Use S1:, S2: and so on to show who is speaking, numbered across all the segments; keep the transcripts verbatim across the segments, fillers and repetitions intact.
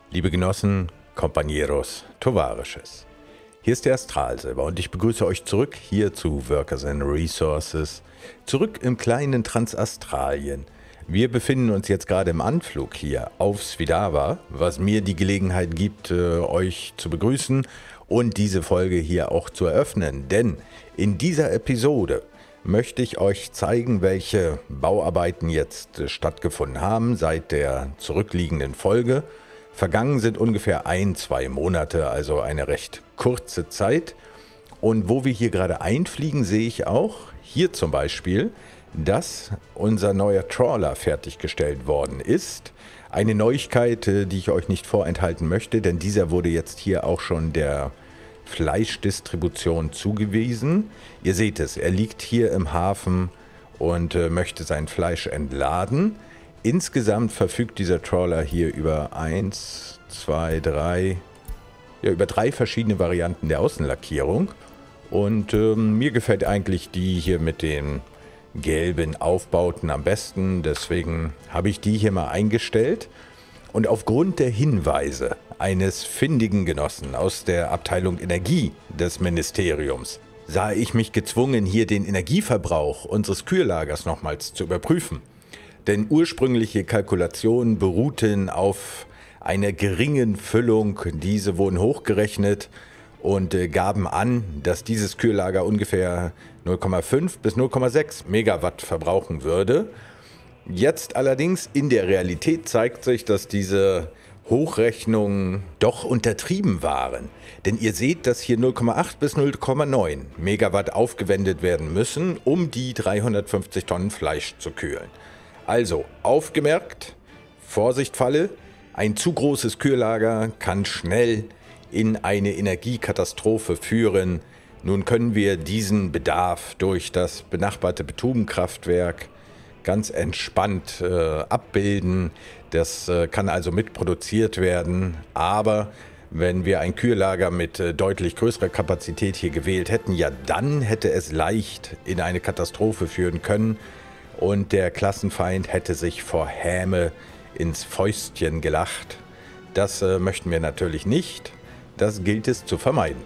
S1: Liebe Genossen, Compañeros, Tovarisches. Hier ist der Astralsilber und ich begrüße euch zurück hier zu Workers and Resources, zurück im kleinen Transastralien. Wir befinden uns jetzt gerade im Anflug hier auf Svitava, was mir die Gelegenheit gibt, euch zu begrüßen und diese Folge hier auch zu eröffnen. Denn in dieser Episode möchte ich euch zeigen, welche Bauarbeiten jetzt stattgefunden haben seit der zurückliegenden Folge. Vergangen sind ungefähr ein, zwei Monate, also eine recht kurze Zeit. Und wo wir hier gerade einfliegen, sehe ich auch hier zum Beispiel, dass unser neuer Trawler fertiggestellt worden ist. Eine Neuigkeit, die ich euch nicht vorenthalten möchte, denn dieser wurde jetzt hier auch schon der Fleischdistribution zugewiesen. Ihr seht es, er liegt hier im Hafen und äh, möchte sein Fleisch entladen. Insgesamt verfügt dieser Trawler hier über eins, zwei, drei, ja, über drei verschiedene Varianten der Außenlackierung. Und ähm, mir gefällt eigentlich die hier mit den gelben Aufbauten am besten. Deswegen habe ich die hier mal eingestellt. Und aufgrund der Hinweise eines findigen Genossen aus der Abteilung Energie des Ministeriums sah ich mich gezwungen, hier den Energieverbrauch unseres Kühllagers nochmals zu überprüfen. Denn ursprüngliche Kalkulationen beruhten auf einer geringen Füllung. Diese wurden hochgerechnet und äh, gaben an, dass dieses Kühllager ungefähr null Komma fünf bis null Komma sechs Megawatt verbrauchen würde. Jetzt allerdings in der Realität zeigt sich, dass diese Hochrechnungen doch untertrieben waren. Denn ihr seht, dass hier null Komma acht bis null Komma neun Megawatt aufgewendet werden müssen, um die dreihundertfünfzig Tonnen Fleisch zu kühlen. Also, aufgemerkt, Vorsicht Falle, ein zu großes Kühllager kann schnell in eine Energiekatastrophe führen. Nun können wir diesen Bedarf durch das benachbarte Betubenkraftwerk ganz entspannt äh, abbilden. Das äh, kann also mitproduziert werden, aber wenn wir ein Kühllager mit äh, deutlich größerer Kapazität hier gewählt hätten, ja dann hätte es leicht in eine Katastrophe führen können. Und der Klassenfeind hätte sich vor Häme ins Fäustchen gelacht. Das äh, möchten wir natürlich nicht. Das gilt es zu vermeiden.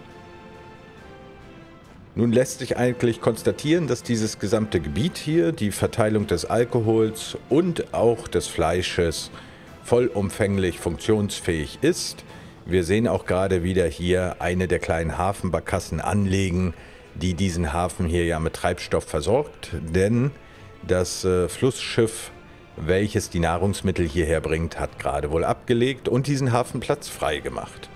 S1: Nun lässt sich eigentlich konstatieren, dass dieses gesamte Gebiet hier, die Verteilung des Alkohols und auch des Fleisches vollumfänglich funktionsfähig ist. Wir sehen auch gerade wieder hier eine der kleinen Hafenbarkassen anlegen, die diesen Hafen hier ja mit Treibstoff versorgt, denn das äh, Flussschiff, welches die Nahrungsmittel hierher bringt, hat gerade wohl abgelegt und diesen Hafenplatz frei gemacht.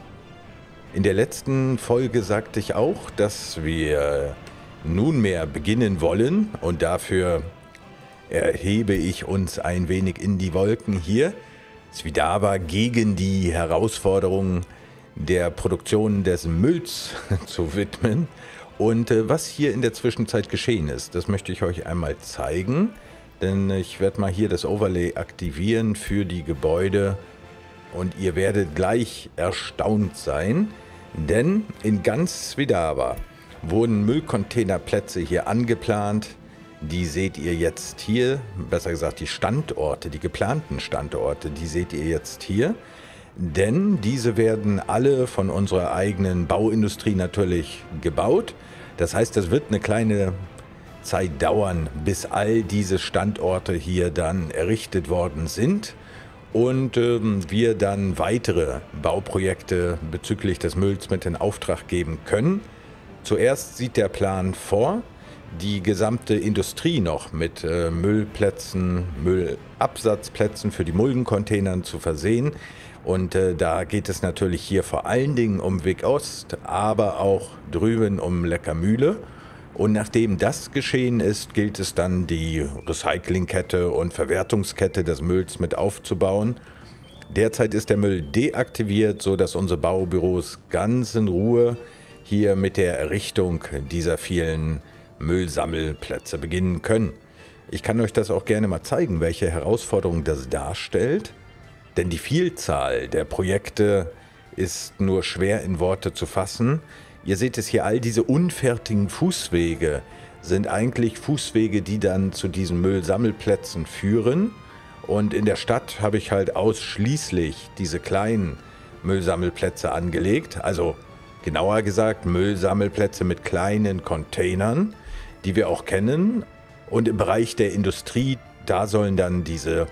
S1: In der letzten Folge sagte ich auch, dass wir nunmehr beginnen wollen und dafür erhebe ich uns ein wenig in die Wolken hier, Svitava gegen die Herausforderungen der Produktion des Mülls zu widmen. Und äh, was hier in der Zwischenzeit geschehen ist, das möchte ich euch einmal zeigen, denn ich werde mal hier das Overlay aktivieren für die Gebäude und ihr werdet gleich erstaunt sein, denn in ganz Svitava wurden Müllcontainerplätze hier angeplant. Die seht ihr jetzt hier, besser gesagt die Standorte, die geplanten Standorte, die seht ihr jetzt hier. Denn diese werden alle von unserer eigenen Bauindustrie natürlich gebaut. Das heißt, es wird eine kleine Zeit dauern, bis all diese Standorte hier dann errichtet worden sind und ähm, wir dann weitere Bauprojekte bezüglich des Mülls mit in Auftrag geben können. Zuerst sieht der Plan vor, die gesamte Industrie noch mit äh, Müllplätzen, Müllabsatzplätzen für die Muldencontainern zu versehen. Und äh, da geht es natürlich hier vor allen Dingen um Weg Ost, aber auch drüben um Leckermühle. Und nachdem das geschehen ist, gilt es dann, die Recyclingkette und Verwertungskette des Mülls mit aufzubauen. Derzeit ist der Müll deaktiviert, sodass unsere Baubüros ganz in Ruhe hier mit der Errichtung dieser vielen Müllsammelplätze beginnen können. Ich kann euch das auch gerne mal zeigen, welche Herausforderung das darstellt. Denn die Vielzahl der Projekte ist nur schwer in Worte zu fassen. Ihr seht es hier, all diese unfertigen Fußwege sind eigentlich Fußwege, die dann zu diesen Müllsammelplätzen führen. Und in der Stadt habe ich halt ausschließlich diese kleinen Müllsammelplätze angelegt. Also genauer gesagt Müllsammelplätze mit kleinen Containern, die wir auch kennen. Und im Bereich der Industrie, da sollen dann diese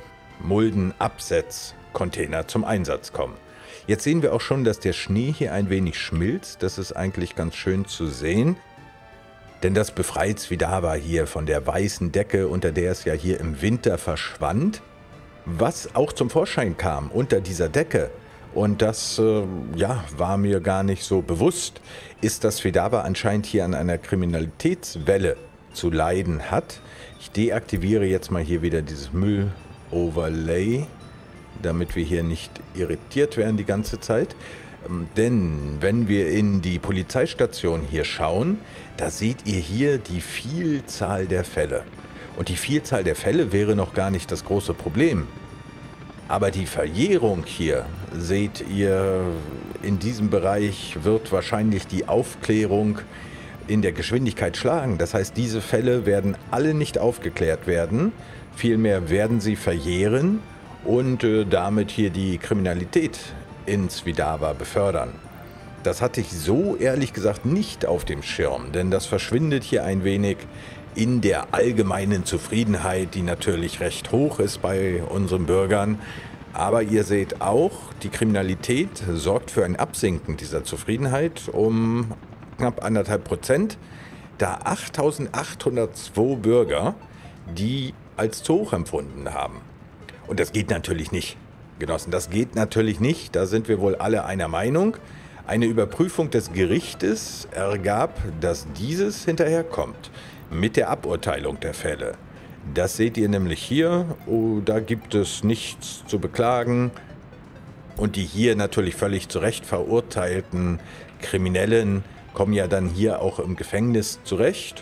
S1: Muldenabsetzcontainer zum Einsatz kommen. Jetzt sehen wir auch schon, dass der Schnee hier ein wenig schmilzt. Das ist eigentlich ganz schön zu sehen. Denn das befreit Svidava hier von der weißen Decke, unter der es ja hier im Winter verschwand. Was auch zum Vorschein kam unter dieser Decke, und das äh, ja, war mir gar nicht so bewusst, ist, dass Svidava anscheinend hier an einer Kriminalitätswelle zu leiden hat. Ich deaktiviere jetzt mal hier wieder dieses Müll-Overlay, damit wir hier nicht irritiert werden die ganze Zeit. Ähm, denn wenn wir in die Polizeistation hier schauen, da seht ihr hier die Vielzahl der Fälle. Und die Vielzahl der Fälle wäre noch gar nicht das große Problem. Aber die Verjährung hier, seht ihr, in diesem Bereich wird wahrscheinlich die Aufklärung in der Geschwindigkeit schlagen. Das heißt, diese Fälle werden alle nicht aufgeklärt werden. Vielmehr werden sie verjähren und äh, damit hier die Kriminalität in Svidava befördern. Das hatte ich so ehrlich gesagt nicht auf dem Schirm, denn das verschwindet hier ein wenig in der allgemeinen Zufriedenheit, die natürlich recht hoch ist bei unseren Bürgern. Aber ihr seht auch, die Kriminalität sorgt für ein Absinken dieser Zufriedenheit um knapp anderthalb Prozent, da achttausendachthundertzwei Bürger die als zu hoch empfunden haben. Und das geht natürlich nicht, Genossen, das geht natürlich nicht, da sind wir wohl alle einer Meinung. Eine Überprüfung des Gerichtes ergab, dass dieses hinterherkommt mit der Aburteilung der Fälle. Das seht ihr nämlich hier, oh, da gibt es nichts zu beklagen. Und die hier natürlich völlig zu Recht verurteilten Kriminellen kommen ja dann hier auch im Gefängnis zurecht.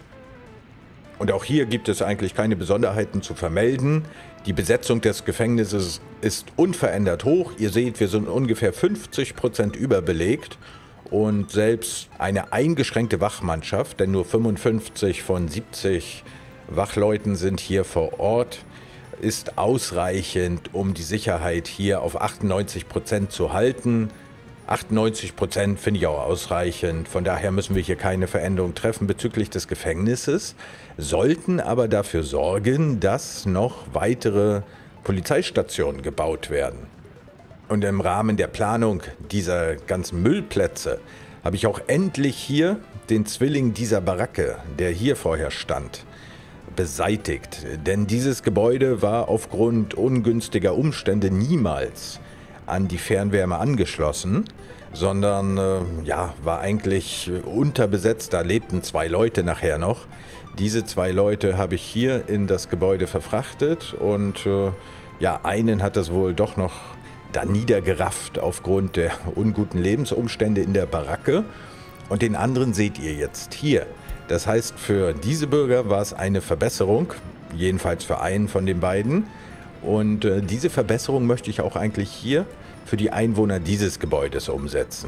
S1: Und auch hier gibt es eigentlich keine Besonderheiten zu vermelden. Die Besetzung des Gefängnisses ist unverändert hoch. Ihr seht, wir sind ungefähr fünfzig Prozent überbelegt. Und selbst eine eingeschränkte Wachmannschaft, denn nur fünfundfünfzig von siebzig Wachleuten sind hier vor Ort, ist ausreichend, um die Sicherheit hier auf achtundneunzig Prozent zu halten. achtundneunzig Prozent finde ich auch ausreichend, von daher müssen wir hier keine Veränderung treffen bezüglich des Gefängnisses, sollten aber dafür sorgen, dass noch weitere Polizeistationen gebaut werden. Und im Rahmen der Planung dieser ganzen Müllplätze habe ich auch endlich hier den Zwilling dieser Baracke, der hier vorher stand, beseitigt. Denn dieses Gebäude war aufgrund ungünstiger Umstände niemals an die Fernwärme angeschlossen, sondern äh, ja, war eigentlich unterbesetzt. Da lebten zwei Leute nachher noch. Diese zwei Leute habe ich hier in das Gebäude verfrachtet und äh, ja, einen hat das wohl doch noch da niedergerafft aufgrund der unguten Lebensumstände in der Baracke. Und den anderen seht ihr jetzt hier. Das heißt, für diese Bürger war es eine Verbesserung, jedenfalls für einen von den beiden. Und äh, diese Verbesserung möchte ich auch eigentlich hier für die Einwohner dieses Gebäudes umsetzen.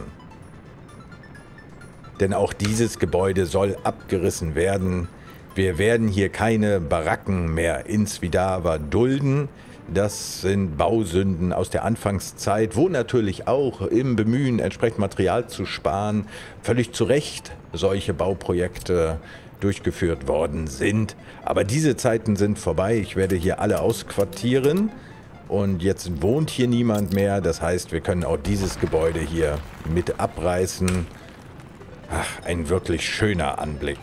S1: Denn auch dieses Gebäude soll abgerissen werden. Wir werden hier keine Baracken mehr in Svidava dulden. Das sind Bausünden aus der Anfangszeit, wo natürlich auch im Bemühen, entsprechend Material zu sparen, völlig zu Recht solche Bauprojekte durchgeführt worden sind. Aber diese Zeiten sind vorbei. Ich werde hier alle ausquartieren und jetzt wohnt hier niemand mehr. Das heißt, wir können auch dieses Gebäude hier mit abreißen. Ach, ein wirklich schöner Anblick.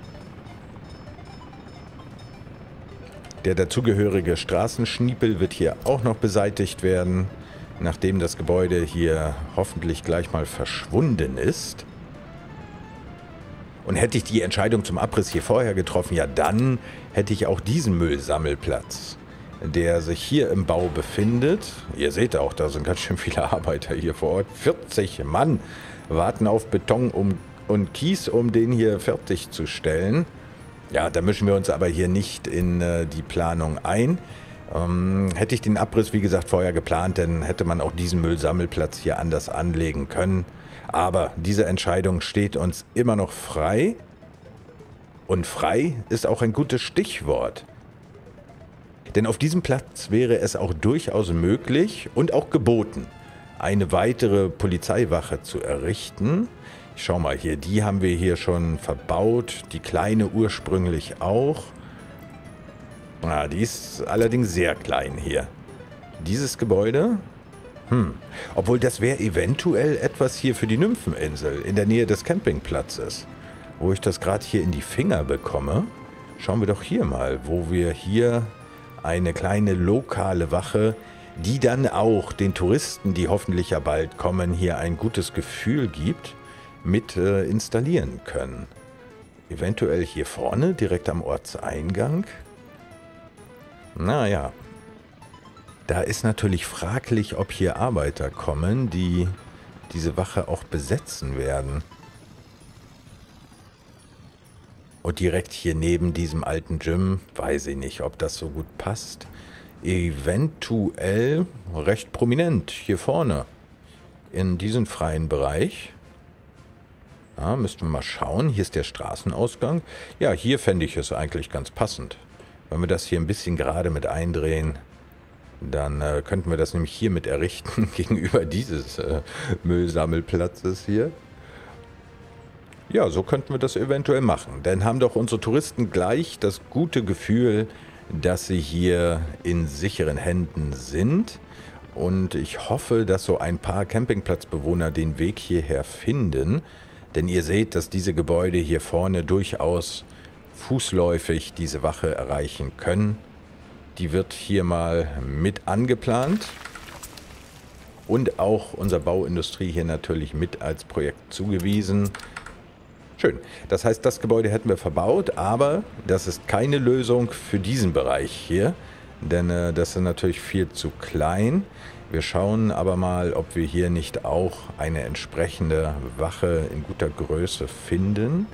S1: Der dazugehörige Straßenschniepel wird hier auch noch beseitigt werden, nachdem das Gebäude hier hoffentlich gleich mal verschwunden ist. Und hätte ich die Entscheidung zum Abriss hier vorher getroffen, ja dann hätte ich auch diesen Müllsammelplatz, der sich hier im Bau befindet. Ihr seht auch, da sind ganz schön viele Arbeiter hier vor Ort. vierzig Mann warten auf Beton um, und Kies, um den hier fertigzustellen. Ja, da mischen wir uns aber hier nicht in äh, die Planung ein. Ähm, hätte ich den Abriss, wie gesagt, vorher geplant, dann hätte man auch diesen Müllsammelplatz hier anders anlegen können. Aber diese Entscheidung steht uns immer noch frei. Und frei ist auch ein gutes Stichwort. Denn auf diesem Platz wäre es auch durchaus möglich und auch geboten, eine weitere Polizeiwache zu errichten. Ich schau mal hier, die haben wir hier schon verbaut, die kleine ursprünglich auch. Ah, die ist allerdings sehr klein hier. Dieses Gebäude, hm, obwohl das wäre eventuell etwas hier für die Nympheninsel in der Nähe des Campingplatzes. Wo ich das gerade hier in die Finger bekomme, schauen wir doch hier mal, wo wir hier eine kleine lokale Wache, die dann auch den Touristen, die hoffentlich ja bald kommen, hier ein gutes Gefühl gibt, mit äh, installieren können. Eventuell hier vorne, direkt am Ortseingang. Naja, da ist natürlich fraglich, ob hier Arbeiter kommen, die diese Wache auch besetzen werden. Und direkt hier neben diesem alten Gym, weiß ich nicht, ob das so gut passt. Eventuell recht prominent hier vorne in diesem freien Bereich. Ja, müssten wir mal schauen. Hier ist der Straßenausgang. Ja, hier fände ich es eigentlich ganz passend. Wenn wir das hier ein bisschen gerade mit eindrehen, dann äh, könnten wir das nämlich hier mit errichten gegenüber dieses äh, Müllsammelplatzes hier. Ja, so könnten wir das eventuell machen. Denn haben doch unsere Touristen gleich das gute Gefühl, dass sie hier in sicheren Händen sind. Und ich hoffe, dass so ein paar Campingplatzbewohner den Weg hierher finden. Denn ihr seht, dass diese Gebäude hier vorne durchaus fußläufig diese Wache erreichen können. Die wird hier mal mit angeplant. Und auch unserer Bauindustrie hier natürlich mit als Projekt zugewiesen. Schön. Das heißt, das Gebäude hätten wir verbaut, aber das ist keine Lösung für diesen Bereich hier, denn äh, das ist natürlich viel zu klein. Wir schauen aber mal, ob wir hier nicht auch eine entsprechende Wache in guter Größe finden.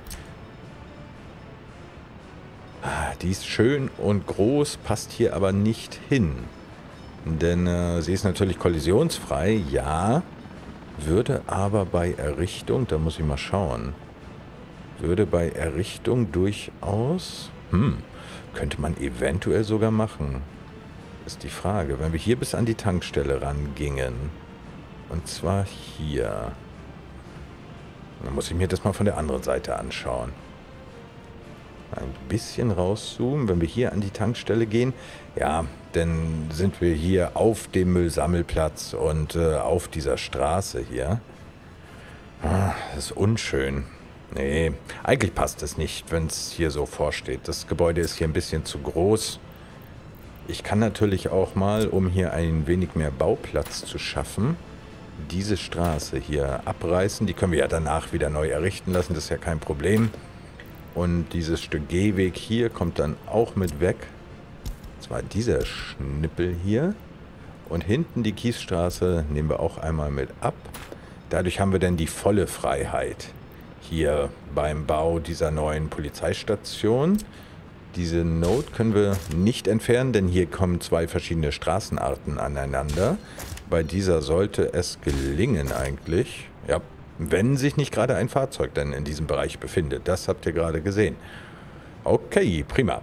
S1: Ah, die ist schön und groß, passt hier aber nicht hin, denn äh, sie ist natürlich kollisionsfrei, ja, würde aber bei Errichtung, da muss ich mal schauen, würde bei Errichtung durchaus, hm, könnte man eventuell sogar machen. Ist die Frage, wenn wir hier bis an die Tankstelle rangingen, und zwar hier, dann muss ich mir das mal von der anderen Seite anschauen. Ein bisschen rauszoomen, wenn wir hier an die Tankstelle gehen, ja, dann sind wir hier auf dem Müllsammelplatz und äh, auf dieser Straße hier. Ah, das ist unschön. Nee, eigentlich passt es nicht, wenn es hier so vorsteht. Das Gebäude ist hier ein bisschen zu groß. Ich kann natürlich auch mal, um hier ein wenig mehr Bauplatz zu schaffen, diese Straße hier abreißen. Die können wir ja danach wieder neu errichten lassen, das ist ja kein Problem. Und dieses Stück Gehweg hier kommt dann auch mit weg. Und zwar dieser Schnippel hier. Und hinten die Kiesstraße nehmen wir auch einmal mit ab. Dadurch haben wir dann die volle Freiheit hier beim Bau dieser neuen Polizeistation. Diese Node können wir nicht entfernen, denn hier kommen zwei verschiedene Straßenarten aneinander. Bei dieser sollte es gelingen eigentlich, ja, wenn sich nicht gerade ein Fahrzeug dann in diesem Bereich befindet. Das habt ihr gerade gesehen. Okay, prima.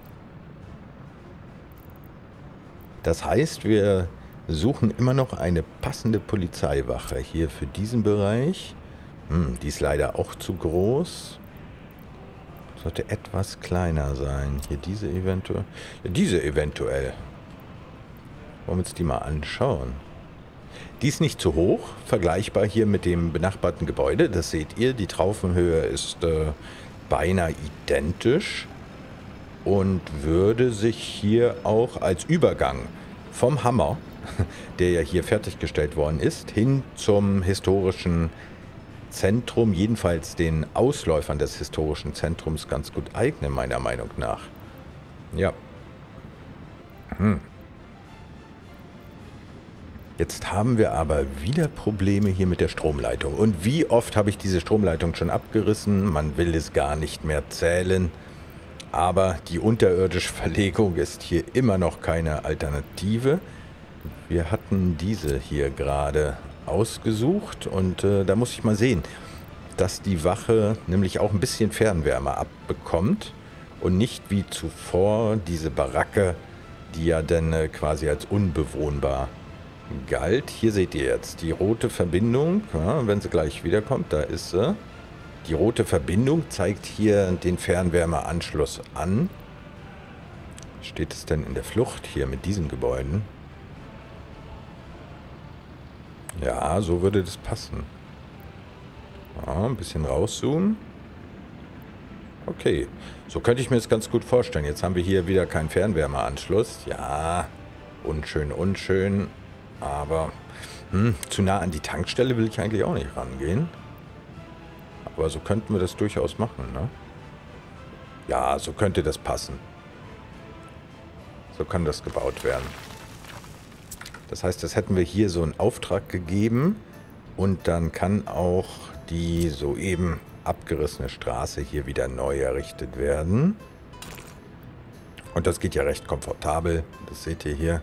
S1: Das heißt, wir suchen immer noch eine passende Polizeiwache hier für diesen Bereich. Hm, die ist leider auch zu groß. Sollte etwas kleiner sein. Hier diese eventuell. Ja, diese eventuell. Wollen wir uns die mal anschauen. Die ist nicht zu hoch. Vergleichbar hier mit dem benachbarten Gebäude. Das seht ihr. Die Traufenhöhe ist äh, beinahe identisch. Und würde sich hier auch als Übergang vom Hammer, der ja hier fertiggestellt worden ist, hin zum historischen Zentrum, jedenfalls den Ausläufern des historischen Zentrums, ganz gut eignen, meiner Meinung nach. Ja. Hm. Jetzt haben wir aber wieder Probleme hier mit der Stromleitung. Und wie oft habe ich diese Stromleitung schon abgerissen? Man will es gar nicht mehr zählen. Aber die unterirdische Verlegung ist hier immer noch keine Alternative. Wir hatten diese hier gerade ausgesucht und äh, da muss ich mal sehen, dass die Wache nämlich auch ein bisschen Fernwärme abbekommt und nicht wie zuvor diese Baracke, die ja dann äh, quasi als unbewohnbar galt. Hier seht ihr jetzt die rote Verbindung, ja, wenn sie gleich wiederkommt, da ist sie. Die rote Verbindung zeigt hier den Fernwärmeanschluss an. Steht es denn in der Flucht hier mit diesen Gebäuden? Ja, so würde das passen. Ja, ein bisschen rauszoomen. Okay, so könnte ich mir das ganz gut vorstellen. Jetzt haben wir hier wieder keinen Fernwärmeanschluss. Ja, unschön, unschön. Aber hm, zu nah an die Tankstelle will ich eigentlich auch nicht rangehen. Aber so könnten wir das durchaus machen, ne? Ja, so könnte das passen. So kann das gebaut werden. Das heißt, das hätten wir hier so einen Auftrag gegeben. Und dann kann auch die soeben abgerissene Straße hier wieder neu errichtet werden. Und das geht ja recht komfortabel. Das seht ihr hier.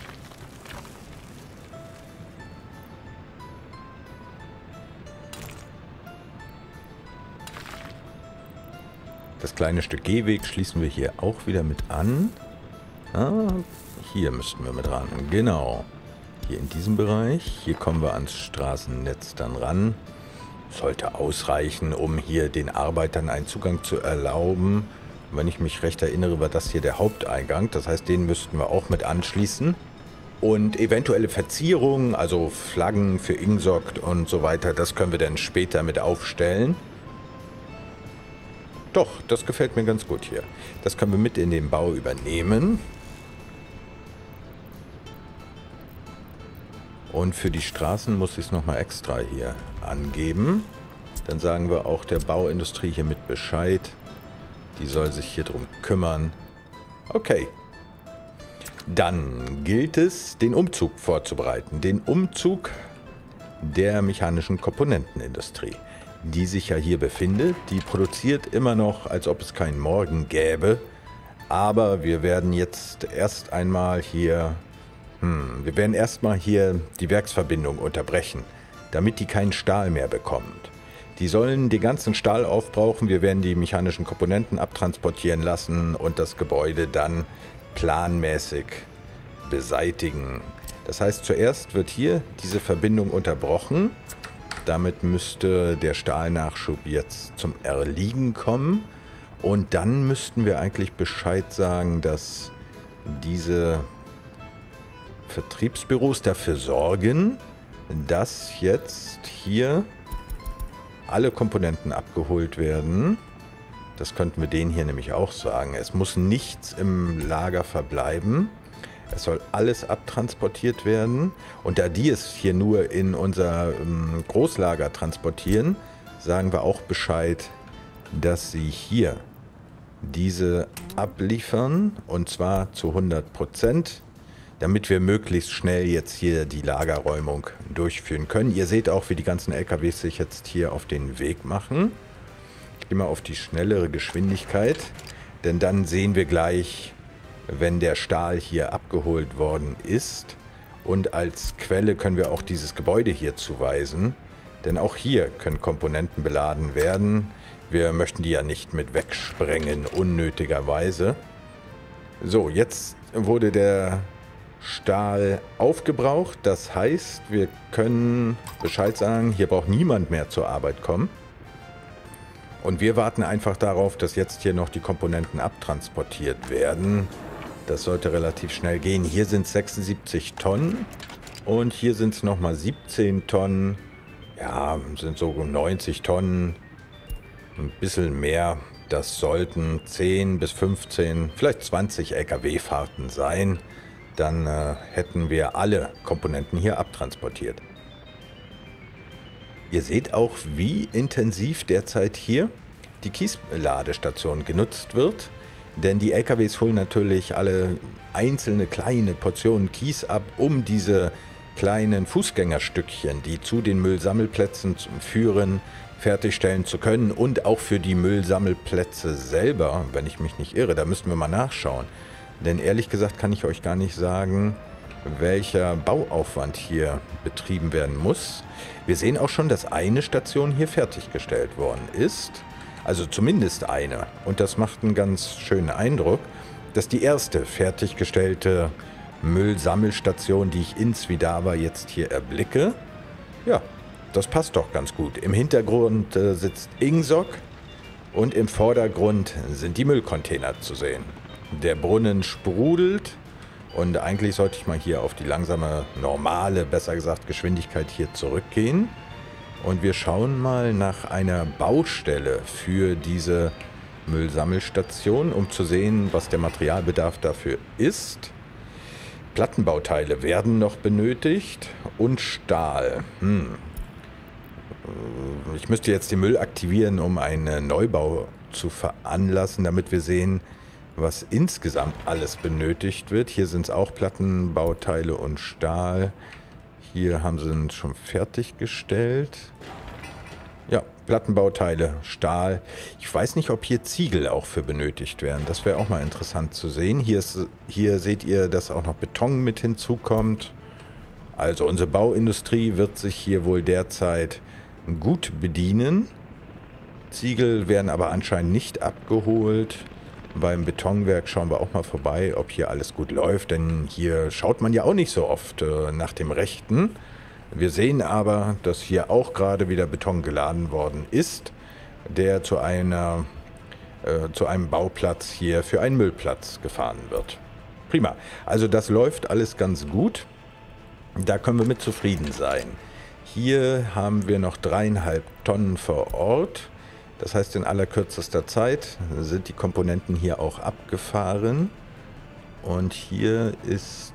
S1: Das kleine Stück Gehweg schließen wir hier auch wieder mit an. Ah, hier müssten wir mit ran. Genau. Hier in diesem Bereich. Hier kommen wir ans Straßennetz dann ran. Sollte ausreichen, um hier den Arbeitern einen Zugang zu erlauben. Wenn ich mich recht erinnere, war das hier der Haupteingang. Das heißt, den müssten wir auch mit anschließen. Und eventuelle Verzierungen, also Flaggen für Ingsoc und so weiter, das können wir dann später mit aufstellen. Doch, das gefällt mir ganz gut hier. Das können wir mit in den Bau übernehmen. Und für die Straßen muss ich es nochmal extra hier angeben. Dann sagen wir auch der Bauindustrie hier mit Bescheid. Die soll sich hier drum kümmern. Okay. Dann gilt es, den Umzug vorzubereiten. Den Umzug der mechanischen Komponentenindustrie, die sich ja hier befindet. Die produziert immer noch, als ob es keinen Morgen gäbe. Aber wir werden jetzt erst einmal hier... Hm, wir werden erstmal hier die Werksverbindung unterbrechen, damit die keinen Stahl mehr bekommt. Die sollen den ganzen Stahl aufbrauchen, wir werden die mechanischen Komponenten abtransportieren lassen und das Gebäude dann planmäßig beseitigen. Das heißt, zuerst wird hier diese Verbindung unterbrochen. Damit müsste der Stahlnachschub jetzt zum Erliegen kommen. Und dann müssten wir eigentlich Bescheid sagen, dass diese Vertriebsbüros dafür sorgen, dass jetzt hier alle Komponenten abgeholt werden. Das könnten wir denen hier nämlich auch sagen. Es muss nichts im Lager verbleiben. Es soll alles abtransportiert werden. Und da die es hier nur in unser ähm, Großlager transportieren, sagen wir auch Bescheid, dass sie hier diese abliefern. Und zwar zu hundert Prozent. Damit wir möglichst schnell jetzt hier die Lagerräumung durchführen können. Ihr seht auch, wie die ganzen L K Ws sich jetzt hier auf den Weg machen. Ich gehe mal auf die schnellere Geschwindigkeit, denn dann sehen wir gleich, wenn der Stahl hier abgeholt worden ist. Und als Quelle können wir auch dieses Gebäude hier zuweisen, denn auch hier können Komponenten beladen werden. Wir möchten die ja nicht mit wegsprengen, unnötigerweise. So, jetzt wurde der Stahl aufgebraucht. Das heißt, wir können Bescheid sagen, hier braucht niemand mehr zur Arbeit kommen. Und wir warten einfach darauf, dass jetzt hier noch die Komponenten abtransportiert werden. Das sollte relativ schnell gehen. Hier sind es sechsundsiebzig Tonnen und hier sind es nochmal siebzehn Tonnen. Ja, sind so neunzig Tonnen. Ein bisschen mehr. Das sollten zehn bis fünfzehn, vielleicht zwanzig L K W-Fahrten sein. Dann äh, hätten wir alle Komponenten hier abtransportiert. Ihr seht auch, wie intensiv derzeit hier die Kiesladestation genutzt wird. Denn die L K Ws holen natürlich alle einzelne kleine Portionen Kies ab, um diese kleinen Fußgängerstückchen, die zu den Müllsammelplätzen führen, fertigstellen zu können. Und auch für die Müllsammelplätze selber, wenn ich mich nicht irre, da müssten wir mal nachschauen. Denn ehrlich gesagt kann ich euch gar nicht sagen, welcher Bauaufwand hier betrieben werden muss. Wir sehen auch schon, dass eine Station hier fertiggestellt worden ist. Also zumindest eine. Und das macht einen ganz schönen Eindruck. Das ist die erste fertiggestellte Müllsammelstation, die ich in Svitava jetzt hier erblicke. Ja, das passt doch ganz gut. Im Hintergrund äh, sitzt Ingsoc und im Vordergrund sind die Müllcontainer zu sehen. Der Brunnen sprudelt und eigentlich sollte ich mal hier auf die langsame, normale, besser gesagt Geschwindigkeit hier zurückgehen. Und wir schauen mal nach einer Baustelle für diese Müllsammelstation, um zu sehen, was der Materialbedarf dafür ist. Plattenbauteile werden noch benötigt und Stahl. Hm. Ich müsste jetzt den Müll aktivieren, um einen Neubau zu veranlassen, damit wir sehen, was insgesamt alles benötigt wird. Hier sind es auch Plattenbauteile und Stahl. Hier haben sie es schon fertiggestellt. Ja, Plattenbauteile, Stahl. Ich weiß nicht, ob hier Ziegel auch für benötigt werden. Das wäre auch mal interessant zu sehen. Hier, ist, hier seht ihr, dass auch noch Beton mit hinzukommt. Also unsere Bauindustrie wird sich hier wohl derzeit gut bedienen. Ziegel werden aber anscheinend nicht abgeholt. Beim Betonwerk schauen wir auch mal vorbei, ob hier alles gut läuft, denn hier schaut man ja auch nicht so oft äh, nach dem Rechten. Wir sehen aber, dass hier auch gerade wieder Beton geladen worden ist, der zu, einer, äh, zu einem Bauplatz hier für einen Müllplatz gefahren wird. Prima, also das läuft alles ganz gut, da können wir mit zufrieden sein. Hier haben wir noch dreieinhalb Tonnen vor Ort. Das heißt, in allerkürzester Zeit sind die Komponenten hier auch abgefahren. Und hier ist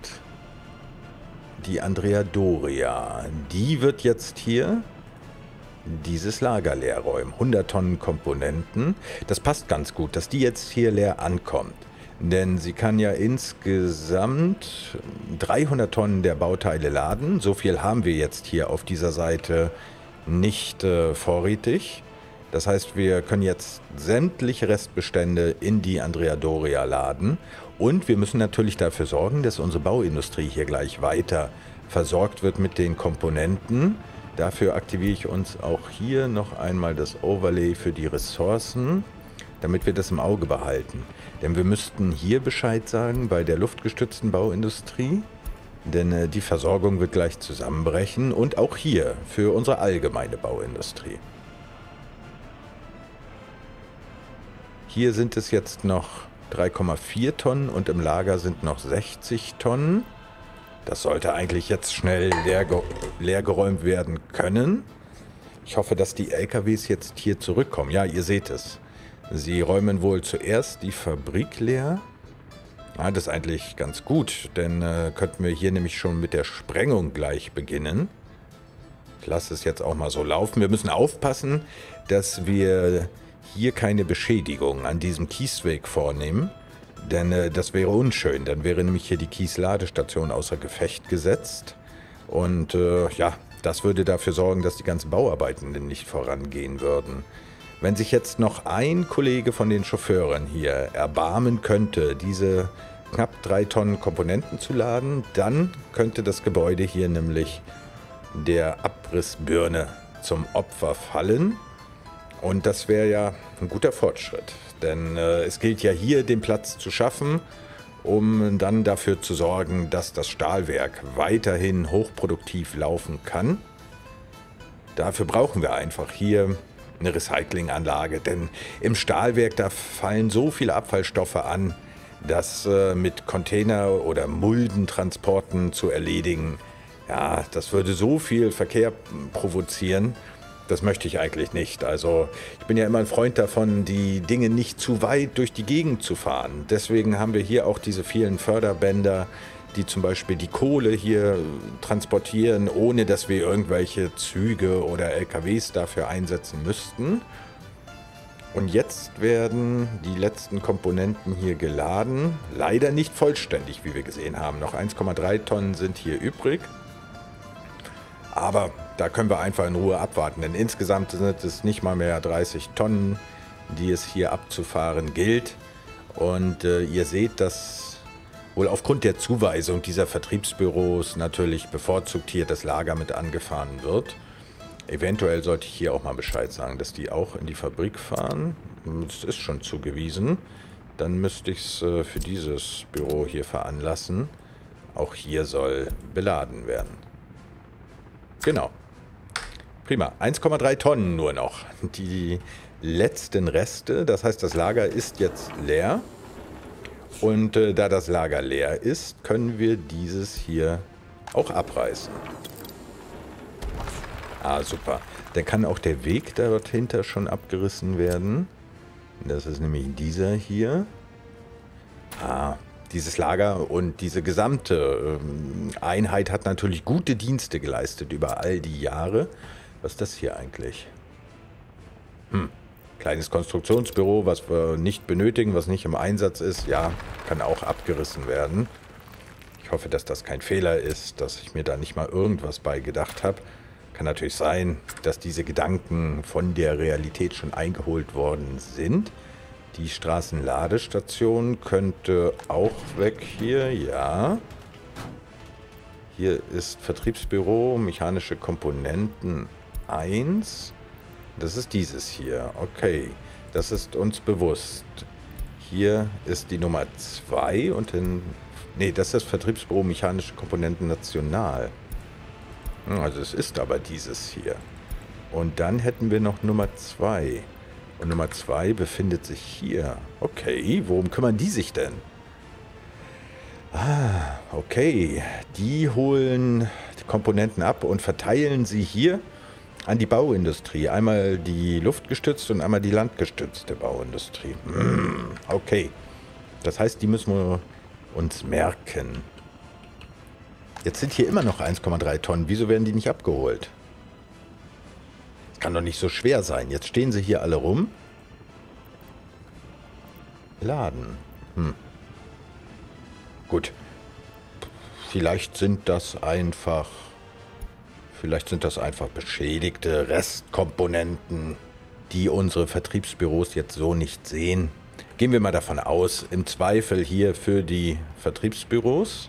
S1: die Andrea Doria. Die wird jetzt hier dieses Lager leer räumen. hundert Tonnen Komponenten. Das passt ganz gut, dass die jetzt hier leer ankommt. Denn sie kann ja insgesamt dreihundert Tonnen der Bauteile laden. So viel haben wir jetzt hier auf dieser Seite nicht äh, vorrätig. Das heißt, wir können jetzt sämtliche Restbestände in die Andrea Doria laden. Und wir müssen natürlich dafür sorgen, dass unsere Bauindustrie hier gleich weiter versorgt wird mit den Komponenten. Dafür aktiviere ich uns auch hier noch einmal das Overlay für die Ressourcen, damit wir das im Auge behalten. Denn wir müssten hier Bescheid sagen bei der luftgestützten Bauindustrie, denn äh, die Versorgung wird gleich zusammenbrechen und auch hier für unsere allgemeine Bauindustrie. Hier sind es jetzt noch drei Komma vier Tonnen und im Lager sind noch sechzig Tonnen. Das sollte eigentlich jetzt schnell leer, leer geräumt werden können. Ich hoffe, dass die L K Ws jetzt hier zurückkommen. Ja, ihr seht es. Sie räumen wohl zuerst die Fabrik leer. Ja, das ist eigentlich ganz gut, denn äh, könnten wir hier nämlich schon mit der Sprengung gleich beginnen. Ich lasse es jetzt auch mal so laufen. Wir müssen aufpassen, dass wir hier keine Beschädigung an diesem Kiesweg vornehmen, denn äh, das wäre unschön. Dann wäre nämlich hier die Kiesladestation außer Gefecht gesetzt und äh, ja, das würde dafür sorgen, dass die ganzen Bauarbeiten nicht vorangehen würden. Wenn sich jetzt noch ein Kollege von den Chauffeuren hier erbarmen könnte, diese knapp drei Tonnen Komponenten zu laden, dann könnte das Gebäude hier nämlich der Abrissbirne zum Opfer fallen. Und das wäre ja ein guter Fortschritt, denn äh, es gilt ja hier, den Platz zu schaffen, um dann dafür zu sorgen, dass das Stahlwerk weiterhin hochproduktiv laufen kann. Dafür brauchen wir einfach hier eine Recyclinganlage, denn im Stahlwerk, da fallen so viele Abfallstoffe an, das äh, mit Container- oder Muldentransporten zu erledigen, ja, das würde so viel Verkehr provozieren. Das möchte ich eigentlich nicht. Also ich bin ja immer ein Freund davon, die Dinge nicht zu weit durch die Gegend zu fahren. Deswegen haben wir hier auch diese vielen Förderbänder, die zum Beispiel die Kohle hier transportieren, ohne dass wir irgendwelche Züge oder L K Ws dafür einsetzen müssten. Und jetzt werden die letzten Komponenten hier geladen. Leider nicht vollständig, wie wir gesehen haben. Noch eins Komma drei Tonnen sind hier übrig. Aber da können wir einfach in Ruhe abwarten, denn insgesamt sind es nicht mal mehr dreißig Tonnen, die es hier abzufahren gilt. Und äh, ihr seht, dass wohl aufgrund der Zuweisung dieser Vertriebsbüros natürlich bevorzugt hier das Lager mit angefahren wird. Eventuell sollte ich hier auch mal Bescheid sagen, dass die auch in die Fabrik fahren. Das ist schon zugewiesen. dann müsste ich es äh, für dieses Büro hier veranlassen. Auch hier soll beladen werden. Genau. Prima. eins Komma drei Tonnen nur noch. Die letzten Reste, das heißt, das Lager ist jetzt leer. Und äh, da das Lager leer ist, können wir dieses hier auch abreißen. Ah, super. Dann kann auch der Weg dort hinter schon abgerissen werden. Das ist nämlich dieser hier. Ah, dieses Lager und diese gesamte ähm, Einheit hat natürlich gute Dienste geleistet über all die Jahre. Was ist das hier eigentlich? Hm. Kleines Konstruktionsbüro, was wir nicht benötigen, was nicht im Einsatz ist. Ja, kann auch abgerissen werden. Ich hoffe, dass das kein Fehler ist, dass ich mir da nicht mal irgendwas bei gedacht habe. Kann natürlich sein, dass diese Gedanken von der Realität schon eingeholt worden sind. Die Straßenladestation könnte auch weg hier, ja. Hier ist Vertriebsbüro, mechanische Komponenten eins. Das ist dieses hier, okay. Das ist uns bewusst. Hier ist die Nummer zwei und in... Nee, das ist das Vertriebsbüro mechanische Komponenten national. Also es ist aber dieses hier. Und dann hätten wir noch Nummer zwei. Und Nummer zwei befindet sich hier. Okay, worum kümmern die sich denn? Ah, okay. Die holen die Komponenten ab und verteilen sie hier an die Bauindustrie. Einmal die luftgestützte und einmal die landgestützte Bauindustrie. Hm, okay. Das heißt, die müssen wir uns merken. Jetzt sind hier immer noch eins Komma drei Tonnen. Wieso werden die nicht abgeholt? Das kann doch nicht so schwer sein. Jetzt stehen sie hier alle rum. Laden. Hm. Gut. Vielleicht sind das einfach... Vielleicht sind das einfach beschädigte Restkomponenten, die unsere Vertriebsbüros jetzt so nicht sehen. Gehen wir mal davon aus, im Zweifel hier für die Vertriebsbüros.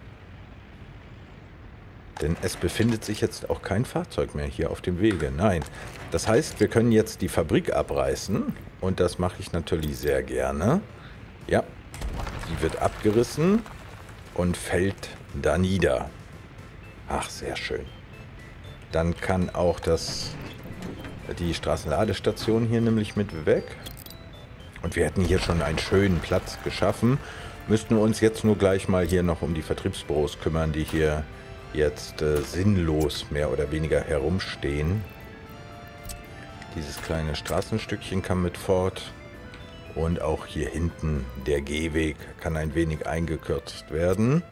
S1: Denn es befindet sich jetzt auch kein Fahrzeug mehr hier auf dem Wege. Nein. Das heißt, wir können jetzt die Fabrik abreißen. Und das mache ich natürlich sehr gerne. Ja, die wird abgerissen und fällt da nieder. Ach, sehr schön. Dann kann auch das, die Straßenladestation hier nämlich mit weg. Und wir hätten hier schon einen schönen Platz geschaffen. Müssten wir uns jetzt nur gleich mal hier noch um die Vertriebsbüros kümmern, die hier jetzt äh, sinnlos mehr oder weniger herumstehen. Dieses kleine Straßenstückchen kann mit fort. Und auch hier hinten der Gehweg kann ein wenig eingekürzt werden.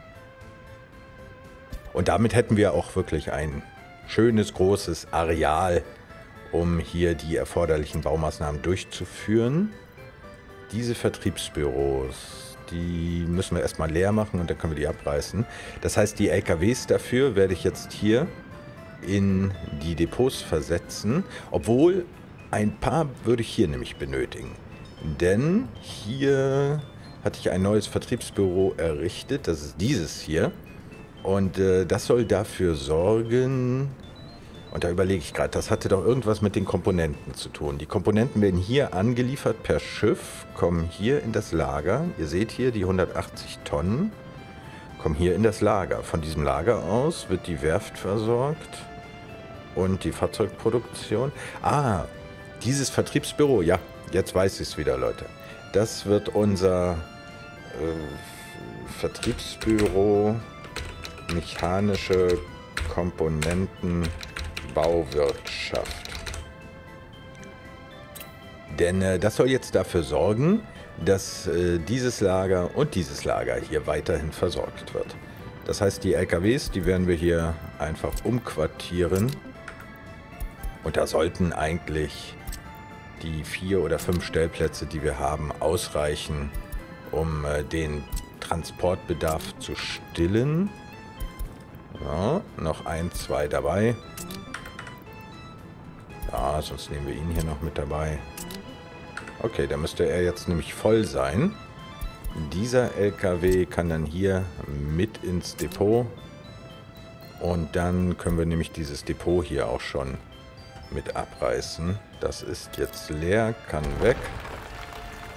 S1: Und damit hätten wir auch wirklich ein schönes, großes Areal, um hier die erforderlichen Baumaßnahmen durchzuführen. Diese Vertriebsbüros, die müssen wir erstmal leer machen und dann können wir die abreißen. Das heißt, die L K Ws dafür werde ich jetzt hier in die Depots versetzen, obwohl ein paar würde ich hier nämlich benötigen. Denn hier hatte ich ein neues Vertriebsbüro errichtet, das ist dieses hier. Und äh, das soll dafür sorgen, und da überlege ich gerade, das hatte doch irgendwas mit den Komponenten zu tun. Die Komponenten werden hier angeliefert per Schiff, kommen hier in das Lager. Ihr seht hier die hundertachtzig Tonnen, kommen hier in das Lager. Von diesem Lager aus wird die Werft versorgt und die Fahrzeugproduktion. Ah, dieses Vertriebsbüro, ja, jetzt weiß ich es wieder, Leute. Das wird unser äh, Vertriebsbüro mechanische Komponenten Bauwirtschaft. Denn äh, das soll jetzt dafür sorgen, dass äh, dieses Lager und dieses Lager hier weiterhin versorgt wird. Das heißt, die L K Ws, die werden wir hier einfach umquartieren. Und da sollten eigentlich die vier oder fünf Stellplätze, die wir haben, ausreichen, um äh, den Transportbedarf zu stillen. Ja, noch ein, zwei dabei. Ja, sonst nehmen wir ihn hier noch mit dabei. Okay, da müsste er jetzt nämlich voll sein. Dieser L K W kann dann hier mit ins Depot. Und dann können wir nämlich dieses Depot hier auch schon mit abreißen. Das ist jetzt leer, kann weg.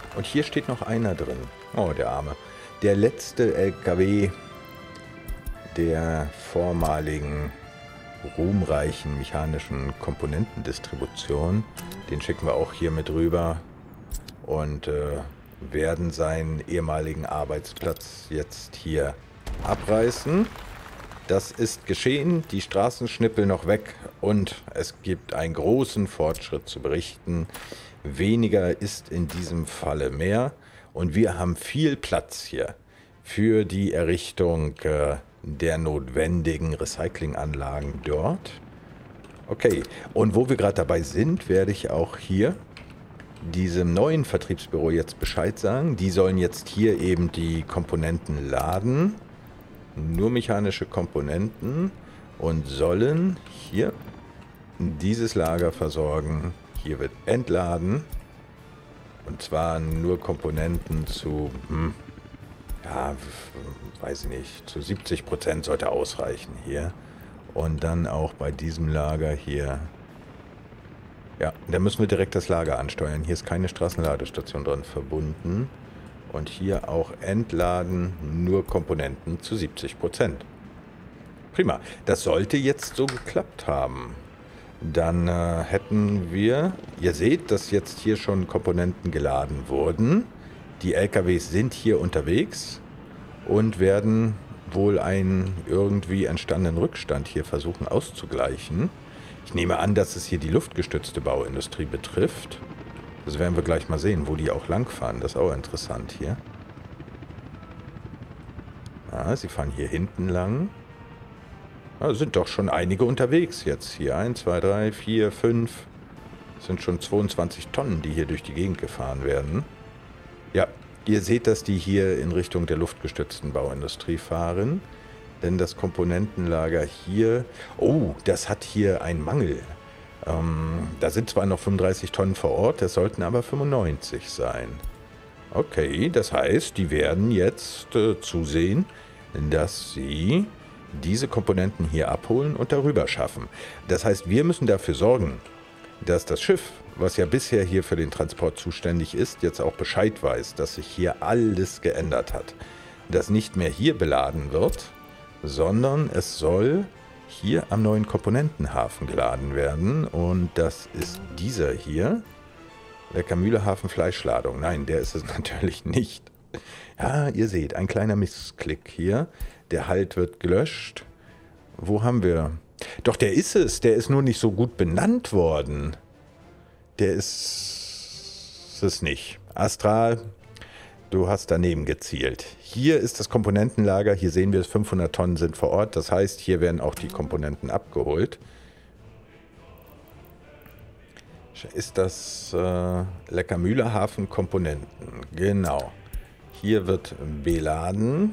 S1: Und hier steht noch einer drin. Oh, der Arme. Der letzte L K W der vormaligen ruhmreichen mechanischen Komponentendistribution. Den schicken wir auch hier mit rüber und äh, werden seinen ehemaligen Arbeitsplatz jetzt hier abreißen. Das ist geschehen, die Straßenschnippel noch weg und es gibt einen großen Fortschritt zu berichten. Weniger ist in diesem Falle mehr und wir haben viel Platz hier für die Errichtung äh, der notwendigen Recyclinganlagen dort. Okay, und wo wir gerade dabei sind, werde ich auch hier diesem neuen Vertriebsbüro jetzt Bescheid sagen. Die sollen jetzt hier eben die Komponenten laden, nur mechanische Komponenten, und sollen hier dieses Lager versorgen. Hier wird entladen und zwar nur Komponenten zu, hm, ja, weiß ich nicht, zu siebzig Prozent sollte ausreichen hier. Und dann auch bei diesem Lager hier. Ja, da müssen wir direkt das Lager ansteuern. Hier ist keine Straßenladestation dran verbunden. Und hier auch entladen, nur Komponenten zu siebzig Prozent. Prima, das sollte jetzt so geklappt haben. Dann äh, hätten wir, ihr seht, dass jetzt hier schon Komponenten geladen wurden. Die L K Ws sind hier unterwegs und werden wohl einen irgendwie entstandenen Rückstand hier versuchen auszugleichen. Ich nehme an, dass es hier die luftgestützte Bauindustrie betrifft. Das werden wir gleich mal sehen, wo die auch langfahren. Das ist auch interessant hier. Ja, sie fahren hier hinten lang. Ja, sind doch schon einige unterwegs jetzt hier. eins, zwei, drei, vier, fünf. Das sind schon zweiundzwanzig Tonnen, die hier durch die Gegend gefahren werden. Ja, ihr seht, dass die hier in Richtung der luftgestützten Bauindustrie fahren. Denn das Komponentenlager hier... Oh, das hat hier einen Mangel. Ähm, da sind zwar noch fünfunddreißig Tonnen vor Ort, das sollten aber fünfundneunzig sein. Okay, das heißt, die werden jetzt äh, zusehen, dass sie diese Komponenten hier abholen und darüber schaffen. Das heißt, wir müssen dafür sorgen, dass das Schiff, was ja bisher hier für den Transport zuständig ist, jetzt auch Bescheid weiß, dass sich hier alles geändert hat. Dass nicht mehr hier beladen wird, sondern es soll hier am neuen Komponentenhafen geladen werden. Und das ist dieser hier, der Leckermühlehafen Fleischladung. Nein, der ist es natürlich nicht. Ja, ihr seht, ein kleiner Missklick hier. Der Halt wird gelöscht. Wo haben wir... Doch, der ist es. Der ist nur nicht so gut benannt worden. Der ist es nicht. Astral, du hast daneben gezielt. Hier ist das Komponentenlager. Hier sehen wir es, fünfhundert Tonnen sind vor Ort. Das heißt, hier werden auch die Komponenten abgeholt. Ist das äh, Leckermühlehafen Komponenten. Genau. Hier wird beladen.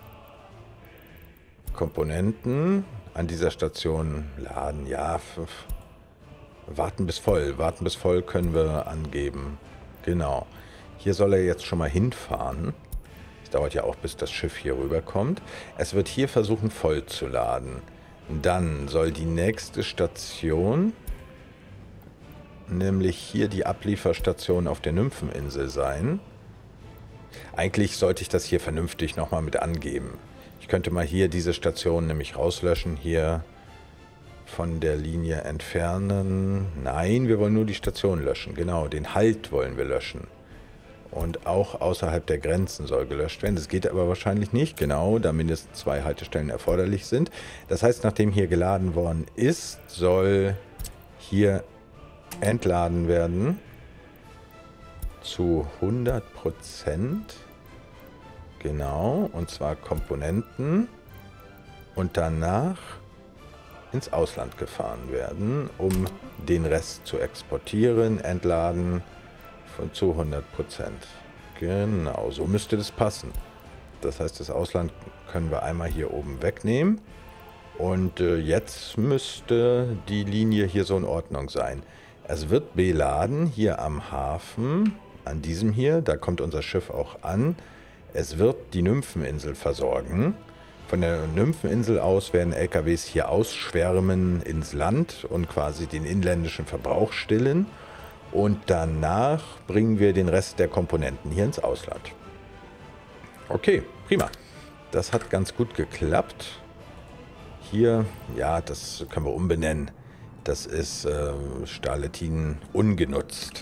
S1: Komponenten an dieser Station laden. Ja, warten bis voll. Warten bis voll können wir angeben. Genau. Hier soll er jetzt schon mal hinfahren. Es dauert ja auch, bis das Schiff hier rüberkommt. Es wird hier versuchen, voll zu laden. Dann soll die nächste Station, nämlich hier die Ablieferstation auf der Nympheninsel sein. Eigentlich sollte ich das hier vernünftig nochmal mit angeben. Ich könnte mal hier diese Station nämlich rauslöschen, hier von der Linie entfernen. Nein, wir wollen nur die Station löschen. Genau, den Halt wollen wir löschen. Und auch außerhalb der Grenzen soll gelöscht werden. Das geht aber wahrscheinlich nicht, genau, da mindestens zwei Haltestellen erforderlich sind. Das heißt, nachdem hier geladen worden ist, soll hier entladen werden zu hundert Prozent. Genau, und zwar Komponenten und danach ins Ausland gefahren werden, um den Rest zu exportieren, entladen von zu hundert Prozent. Genau, so müsste das passen. Das heißt, das Ausland können wir einmal hier oben wegnehmen und äh, jetzt müsste die Linie hier so in Ordnung sein. Es wird beladen hier am Hafen, an diesem hier, da kommt unser Schiff auch an. Es wird die Nympheninsel versorgen. Von der Nympheninsel aus werden L K Ws hier ausschwärmen ins Land und quasi den inländischen Verbrauch stillen. Und danach bringen wir den Rest der Komponenten hier ins Ausland. Okay, prima. Das hat ganz gut geklappt. Hier, ja, das können wir umbenennen. Das ist äh, Stahletin ungenutzt.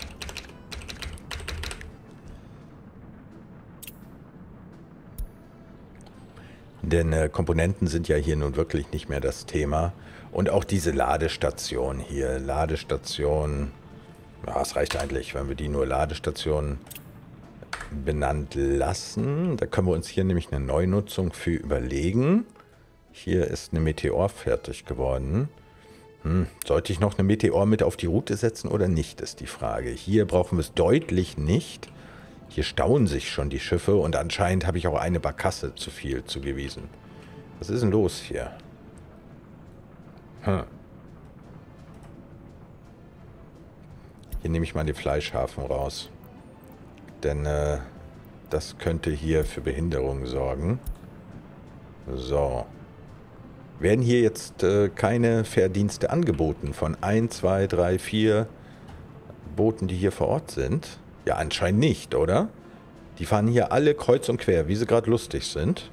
S1: Denn äh, Komponenten sind ja hier nun wirklich nicht mehr das Thema. Und auch diese Ladestation hier, Ladestation, ja, es reicht eigentlich, wenn wir die nur Ladestation benannt lassen. Da können wir uns hier nämlich eine Neunutzung für überlegen. Hier ist eine Meteor fertig geworden. Hm, sollte ich noch eine Meteor mit auf die Route setzen oder nicht, ist die Frage. Hier brauchen wir es deutlich nicht. Hier stauen sich schon die Schiffe und anscheinend habe ich auch eine Barkasse zu viel zugewiesen. Was ist denn los hier? Hm. Hier nehme ich mal den Fleischhafen raus. Denn äh, das könnte hier für Behinderung sorgen. So. Werden hier jetzt äh, keine Verdienste angeboten von ein, zwei, drei, vier Booten, die hier vor Ort sind? Ja, anscheinend nicht, oder? Die fahren hier alle kreuz und quer, wie sie gerade lustig sind.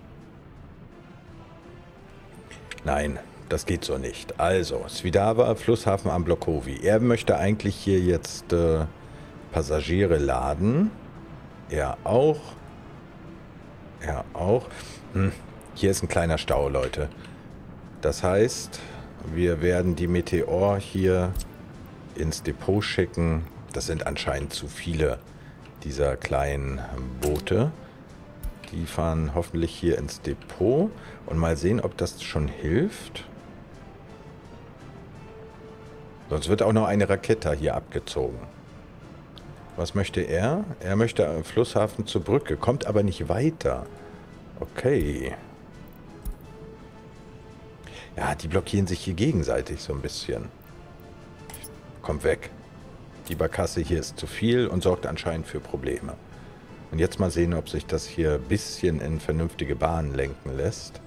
S1: Nein, das geht so nicht. Also, Svitava, Flusshafen am Blokowi. Er möchte eigentlich hier jetzt äh, Passagiere laden. Er auch. Er auch. Hm, hier ist ein kleiner Stau, Leute. Das heißt, wir werden die Meteor hier ins Depot schicken. Das sind anscheinend zu viele dieser kleinen Boote. Die fahren hoffentlich hier ins Depot. Und mal sehen, ob das schon hilft. Sonst wird auch noch eine Raketa hier abgezogen. Was möchte er? Er möchte am Flusshafen zur Brücke, kommt aber nicht weiter. Okay. Ja, die blockieren sich hier gegenseitig so ein bisschen. Kommt weg. Die Barkasse hier ist zu viel und sorgt anscheinend für Probleme. Und jetzt mal sehen, ob sich das hier ein bisschen in vernünftige Bahnen lenken lässt.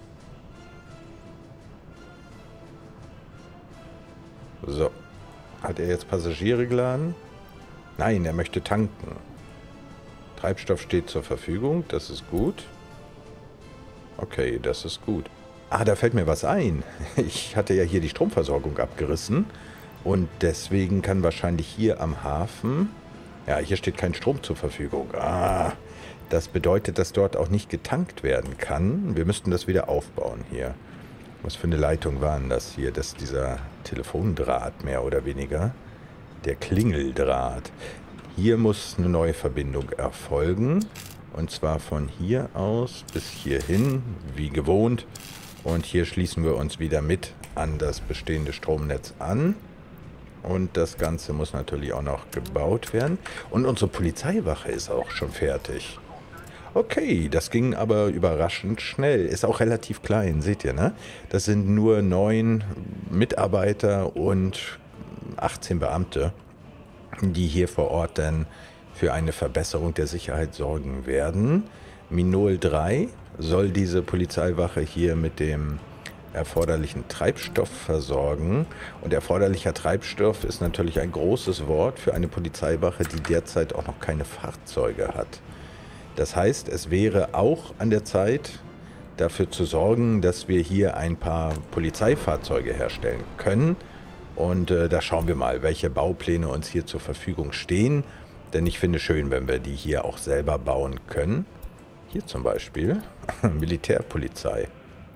S1: So. Hat er jetzt Passagiere geladen? Nein, er möchte tanken. Treibstoff steht zur Verfügung, das ist gut. Okay, das ist gut. Ah, da fällt mir was ein. Ich hatte ja hier die Stromversorgung abgerissen. Und deswegen kann wahrscheinlich hier am Hafen... Ja, hier steht kein Strom zur Verfügung. Ah, das bedeutet, dass dort auch nicht getankt werden kann. Wir müssten das wieder aufbauen hier. Was für eine Leitung war denn das hier? Das ist dieser Telefondraht mehr oder weniger. Der Klingeldraht. Hier muss eine neue Verbindung erfolgen. Und zwar von hier aus bis hierhin, wie gewohnt. Und hier schließen wir uns wieder mit an das bestehende Stromnetz an. Und das Ganze muss natürlich auch noch gebaut werden. Und unsere Polizeiwache ist auch schon fertig. Okay, das ging aber überraschend schnell. Ist auch relativ klein, seht ihr, ne? Das sind nur neun Mitarbeiter und achtzehn Beamte, die hier vor Ort dann für eine Verbesserung der Sicherheit sorgen werden. Minol drei soll diese Polizeiwache hier mit dem erforderlichen Treibstoff versorgen. Und erforderlicher Treibstoff ist natürlich ein großes Wort für eine Polizeiwache, die derzeit auch noch keine Fahrzeuge hat. Das heißt, es wäre auch an der Zeit, dafür zu sorgen, dass wir hier ein paar Polizeifahrzeuge herstellen können. Und äh, da schauen wir mal, welche Baupläne uns hier zur Verfügung stehen. Denn ich finde es schön, wenn wir die hier auch selber bauen können. Hier zum Beispiel Militärpolizei.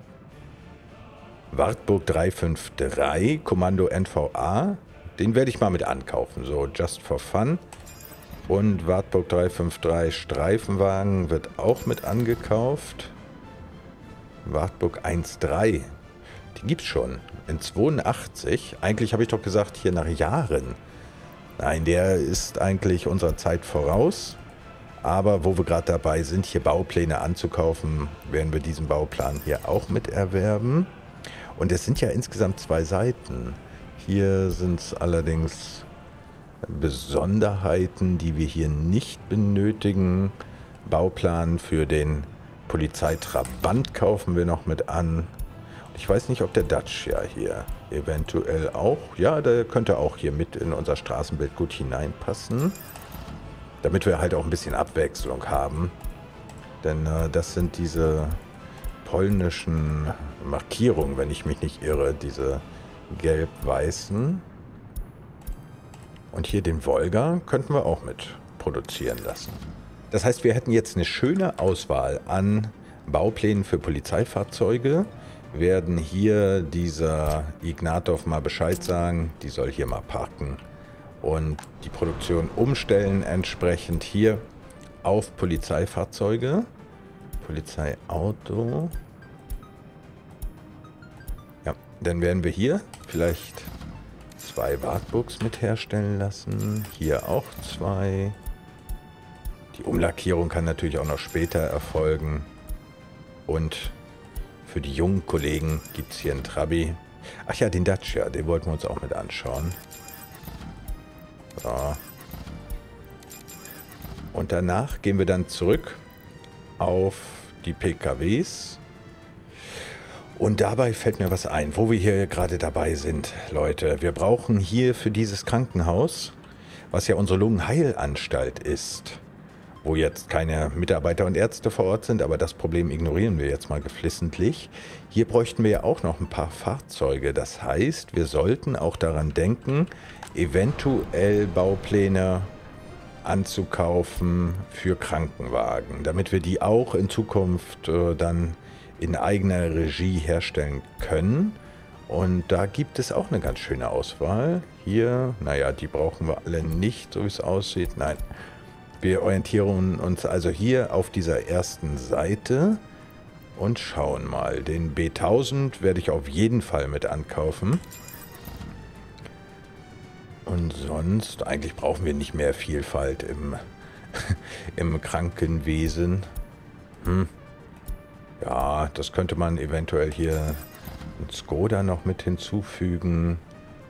S1: Wartburg drei fünf drei, Kommando N V A. Den werde ich mal mit ankaufen, so just for fun. Und Wartburg drei fünf drei Streifenwagen wird auch mit angekauft. Wartburg eins drei, die gibt es schon in zweiundachtzig. Eigentlich habe ich doch gesagt, hier nach Jahren. Nein, der ist eigentlich unserer Zeit voraus. Aber wo wir gerade dabei sind, hier Baupläne anzukaufen, werden wir diesen Bauplan hier auch mit erwerben. Und es sind ja insgesamt zwei Seiten. Hier sind es allerdings Besonderheiten, die wir hier nicht benötigen. Bauplan für den Polizeitrabant kaufen wir noch mit an. Ich weiß nicht, ob der Dacia hier eventuell auch. Ja, der könnte auch hier mit in unser Straßenbild gut hineinpassen. Damit wir halt auch ein bisschen Abwechslung haben. Denn äh, das sind diese polnischen Markierungen, wenn ich mich nicht irre. Diese gelb-weißen. Und hier den Wolga könnten wir auch mit produzieren lassen. Das heißt, wir hätten jetzt eine schöne Auswahl an Bauplänen für Polizeifahrzeuge. Werden hier dieser Ignatov mal Bescheid sagen, die soll hier mal parken und die Produktion umstellen entsprechend hier auf Polizeifahrzeuge. Polizeiauto. Ja, dann werden wir hier vielleicht zwei Wartburgs mit herstellen lassen. Hier auch zwei. Die Umlackierung kann natürlich auch noch später erfolgen. Und für die jungen Kollegen gibt es hier einen Trabi. Ach ja, den Dacia, den wollten wir uns auch mit anschauen. So. Und danach gehen wir dann zurück auf die P K Ws. Und dabei fällt mir was ein, wo wir hier gerade dabei sind, Leute. Wir brauchen hier für dieses Krankenhaus, was ja unsere Lungenheilanstalt ist, wo jetzt keine Mitarbeiter und Ärzte vor Ort sind, aber das Problem ignorieren wir jetzt mal geflissentlich. Hier bräuchten wir ja auch noch ein paar Fahrzeuge. Das heißt, wir sollten auch daran denken, eventuell Baupläne anzukaufen für Krankenwagen, damit wir die auch in Zukunft äh, dann in eigener Regie herstellen können. Und da gibt es auch eine ganz schöne Auswahl. Hier, naja, die brauchen wir alle nicht, so wie es aussieht. Nein. Wir orientieren uns also hier auf dieser ersten Seite und schauen mal. Den B tausend werde ich auf jeden Fall mit ankaufen. Und sonst, eigentlich brauchen wir nicht mehr Vielfalt im, im Krankenwesen. Hm. Ja, das könnte man eventuell hier einen Skoda noch mit hinzufügen.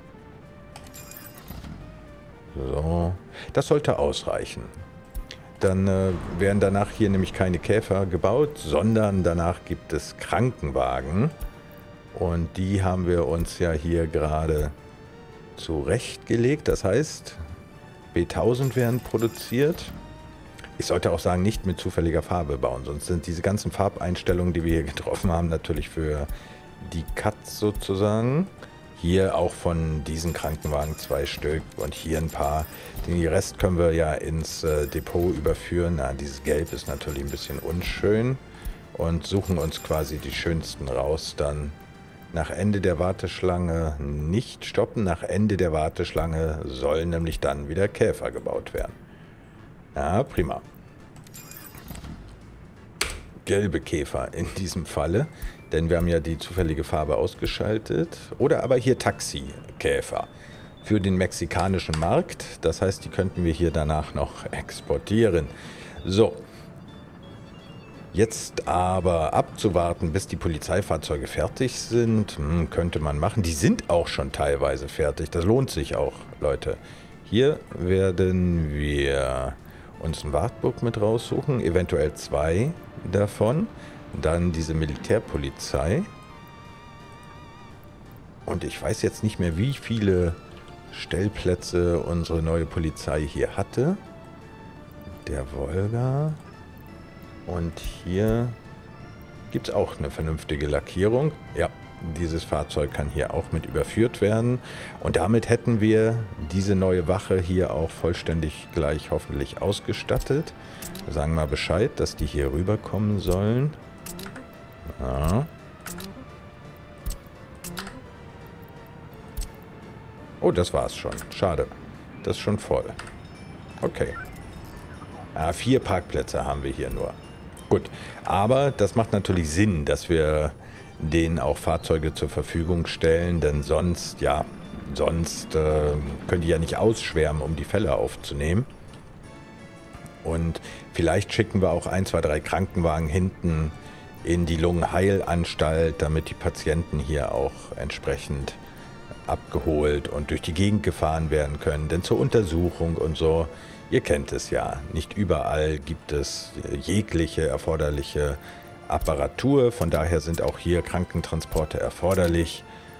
S1: So, das sollte ausreichen. Dann äh, werden danach hier nämlich keine Käfer gebaut, sondern danach gibt es Krankenwagen. Und die haben wir uns ja hier gerade zurechtgelegt. Das heißt, B tausend werden produziert. Ich sollte auch sagen, nicht mit zufälliger Farbe bauen, sonst sind diese ganzen Farbeinstellungen, die wir hier getroffen haben, natürlich für die Cuts sozusagen. Hier auch von diesen Krankenwagen zwei Stück und hier ein paar. Den Rest können wir ja ins äh, Depot überführen. Na, dieses Gelb ist natürlich ein bisschen unschön und suchen uns quasi die schönsten raus. Dann nach Ende der Warteschlange nicht stoppen. Nach Ende der Warteschlange sollen nämlich dann wieder Käfer gebaut werden. Ja, prima. Gelbe Käfer in diesem Falle, denn wir haben ja die zufällige Farbe ausgeschaltet. Oder aber hier Taxikäfer für den mexikanischen Markt. Das heißt, die könnten wir hier danach noch exportieren. So. Jetzt aber abzuwarten, bis die Polizeifahrzeuge fertig sind, hm, könnte man machen. Die sind auch schon teilweise fertig. Das lohnt sich auch, Leute. Hier werden wir uns ein Wartburg mit raussuchen, eventuell zwei davon. Dann diese Militärpolizei. Und ich weiß jetzt nicht mehr, wie viele Stellplätze unsere neue Polizei hier hatte. Der Wolga. Und hier gibt es auch eine vernünftige Lackierung. Ja, dieses Fahrzeug kann hier auch mit überführt werden. Und damit hätten wir diese neue Wache hier auch vollständig gleich hoffentlich ausgestattet. Wir sagen mal Bescheid, dass die hier rüberkommen sollen. Ja. Oh, das war's schon. Schade. Das ist schon voll. Okay. Ja, vier Parkplätze haben wir hier nur. Gut, aber das macht natürlich Sinn, dass wir denen auch Fahrzeuge zur Verfügung stellen, denn sonst, ja, sonst äh, können die ja nicht ausschwärmen, um die Fälle aufzunehmen. Und vielleicht schicken wir auch ein, zwei, drei Krankenwagen hinten in die Lungenheilanstalt, damit die Patienten hier auch entsprechend abgeholt und durch die Gegend gefahren werden können. Denn zur Untersuchung und so, ihr kennt es ja, nicht überall gibt es jegliche erforderliche Apparatur. Von daher sind auch hier Krankentransporte erforderlich.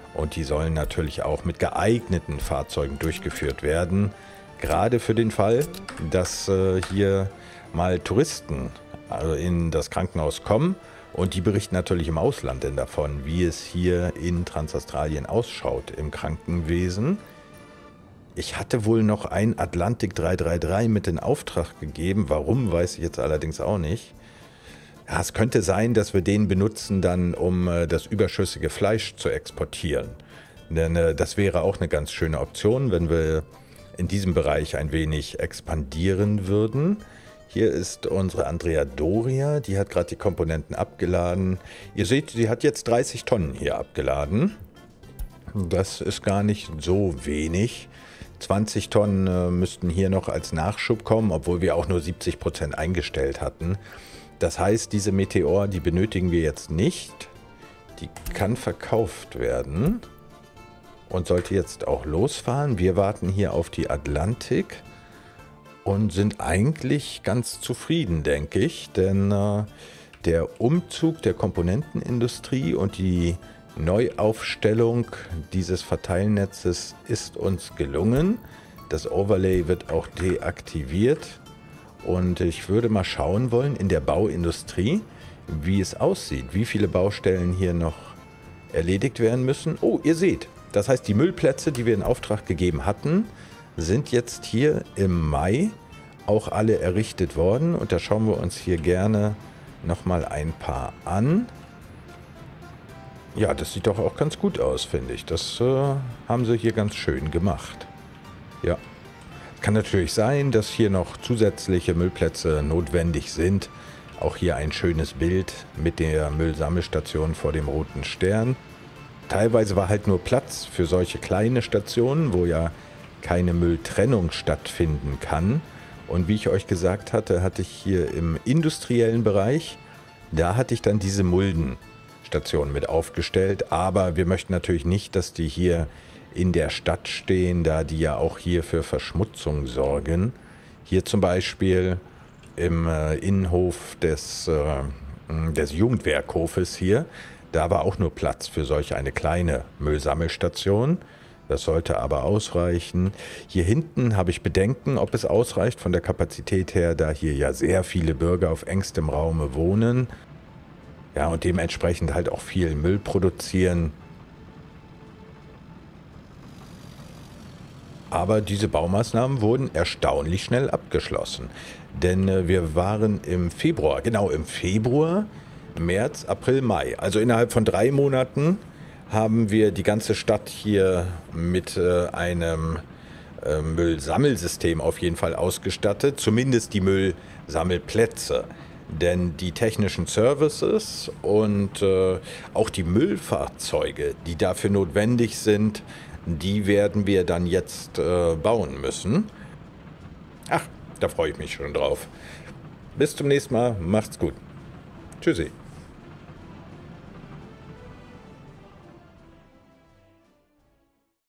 S1: Und die sollen natürlich auch mit geeigneten Fahrzeugen durchgeführt werden. Gerade für den Fall, dass äh, hier mal Touristen also in das Krankenhaus kommen. Und die berichten natürlich im Ausland denn davon, wie es hier in Transaustralien ausschaut im Krankenwesen. Ich hatte wohl noch ein Atlantic drei drei drei mit in Auftrag gegeben. Warum, weiß ich jetzt allerdings auch nicht. Ja, es könnte sein, dass wir den benutzen dann, um äh, das überschüssige Fleisch zu exportieren. Denn äh, das wäre auch eine ganz schöne Option, wenn wir in diesem Bereich ein wenig expandieren würden. Hier ist unsere Andrea Doria, die hat gerade die Komponenten abgeladen. Ihr seht, sie hat jetzt dreißig Tonnen hier abgeladen. Das ist gar nicht so wenig. zwanzig Tonnen äh, müssten hier noch als Nachschub kommen, obwohl wir auch nur siebzig Prozent eingestellt hatten. Das heißt, diese Meteor, die benötigen wir jetzt nicht. Die kann verkauft werden und sollte jetzt auch losfahren. Wir warten hier auf die Atlantic und sind eigentlich ganz zufrieden, denke ich. Denn äh, der Umzug der Komponentenindustrie und die Neuaufstellung dieses Verteilnetzes ist uns gelungen. Das Overlay wird auch deaktiviert. Und ich würde mal schauen wollen in der Bauindustrie, wie es aussieht, wie viele Baustellen hier noch erledigt werden müssen. Oh, ihr seht, das heißt, die Müllplätze, die wir in Auftrag gegeben hatten, sind jetzt hier im Mai auch alle errichtet worden. Und da schauen wir uns hier gerne nochmal ein paar an. Ja, das sieht doch auch ganz gut aus, finde ich. Das äh, haben sie hier ganz schön gemacht. Ja. Kann natürlich sein, dass hier noch zusätzliche Müllplätze notwendig sind. Auch hier ein schönes Bild mit der Müllsammelstation vor dem Roten Stern. Teilweise war halt nur Platz für solche kleine Stationen, wo ja keine Mülltrennung stattfinden kann. Und wie ich euch gesagt hatte, hatte ich hier im industriellen Bereich, da hatte ich dann diese Muldenstation mit aufgestellt. Aber wir möchten natürlich nicht, dass die hier in der Stadt stehen, da die ja auch hier für Verschmutzung sorgen. Hier zum Beispiel im äh, Innenhof des, äh, des Jugendwerkhofes hier, da war auch nur Platz für solch eine kleine Müllsammelstation. Das sollte aber ausreichen. Hier hinten habe ich Bedenken, ob es ausreicht von der Kapazität her, da hier ja sehr viele Bürger auf engstem Raume wohnen. Ja, und dementsprechend halt auch viel Müll produzieren. Aber diese Baumaßnahmen wurden erstaunlich schnell abgeschlossen. Denn äh, wir waren im Februar, genau im Februar, März, April, Mai. Also innerhalb von drei Monaten haben wir die ganze Stadt hier mit äh, einem äh, Müllsammelsystem auf jeden Fall ausgestattet. Zumindest die Müllsammelplätze. Denn die technischen Services und äh, auch die Müllfahrzeuge, die dafür notwendig sind, die werden wir dann jetzt äh, bauen müssen. Ach, da freue ich mich schon drauf. Bis zum nächsten Mal. Macht's gut. Tschüssi.